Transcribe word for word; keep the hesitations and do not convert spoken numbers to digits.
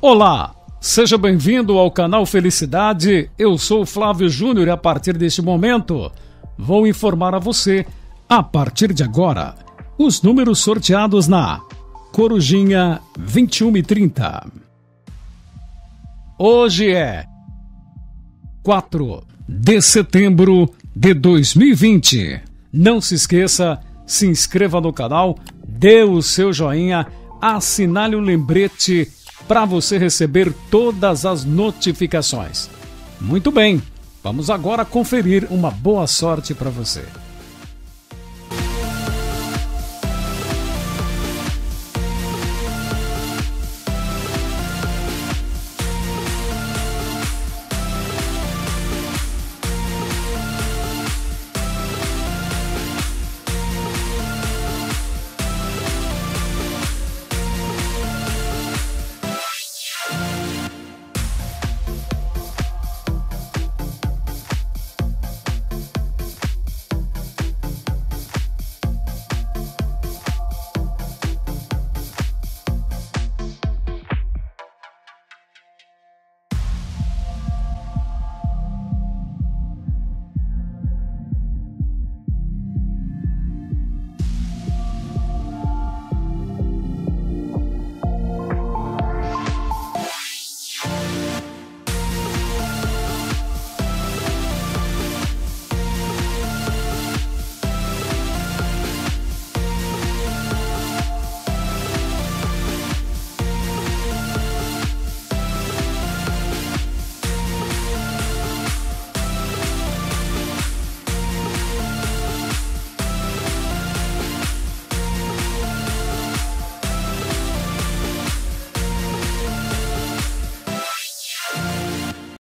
Olá, seja bem-vindo ao canal Felicidade. Eu sou o Flávio Júnior e a partir deste momento vou informar a você, a partir de agora, os números sorteados na Corujinha vinte e uma e trinta. Hoje é quatro de setembro de dois mil e vinte. Não se esqueça, se inscreva no canal, dê o seu joinha, assinale o lembrete para você receber todas as notificações. Muito bem, vamos agora conferir uma boa sorte para você.